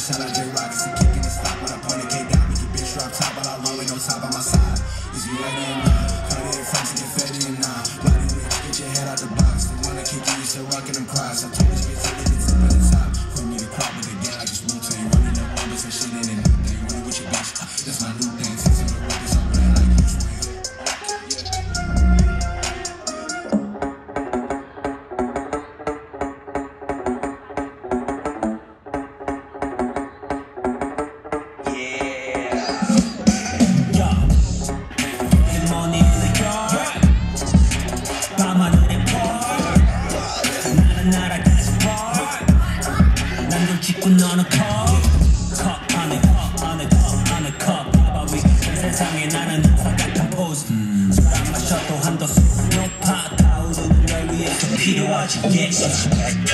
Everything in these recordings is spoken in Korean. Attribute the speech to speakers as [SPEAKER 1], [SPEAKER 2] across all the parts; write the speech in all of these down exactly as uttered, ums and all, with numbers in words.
[SPEAKER 1] shout out J-Rock, it's a kick in the stop when I point it, K down, make your bitch drop top, but I'll always no top on my side. Is you ready or not? Cut it in front to get fed or not? Body with, get your head out the box. They wanna kick you, you still rockin' them cross. I told this bitch to get the tip at the top. Put me the crop with the gang like it's Wu-Tang. Running up numbers and shit ain't a new thing. Running with your bitch, that's my new thing. Six on the road, it's all playing like you swing.
[SPEAKER 2] 너는 컵, 컵 안에 컵 안에 컵 안에 컵 밥 위 세상에 나는 항상 같은 포즈 술 안 마셔도 한도수 높아 타오르는 널 위해서 필요하지 yes.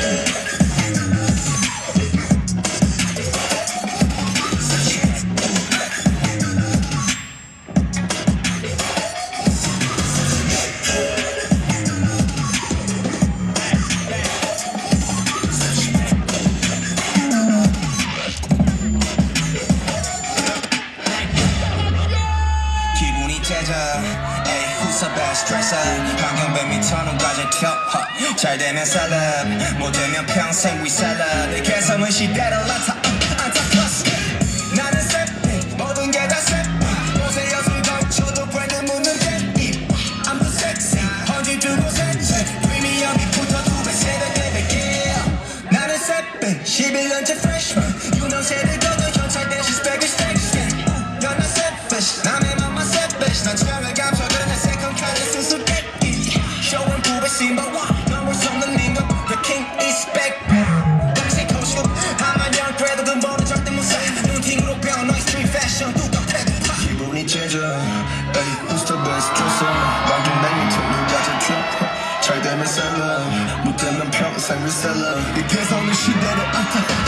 [SPEAKER 3] Ay, who's the best dresser? 방금 뱀이처럼 과제 켜 잘 되면 셀럽 못 되면 평생 we 셀럽 개성은 시대를 안타 안타커스 나는 셉 모든 게 다 셉 옷에 엿을 걸쳐도 브랜드 묻는 댄입 I'm the sexy 헌지 두 곳에 프리미엄이 붙어 두배 세배 네배 yeah 나는 셉 십일 년째 freshman 유명 세대 거는 현찰 대신 스펙을 스택 You're not selfish 남의 맘만 selfish 난 취향을 감춰도 내 second 카드 수수께끼 쇼는 부배신 but why 너무 속는 임금 The king is back 당시 코슈 한마디랑 그래도 근본은 절대 못사 눈팅으로 배운 너의 street fashion 뚜껑 기분이 째져 Ay, who's the best dresser 방금 맹이처 누가 제일 잘 되면 셀럽 못 되면 평생 reseller 이 개성은 시대를 안타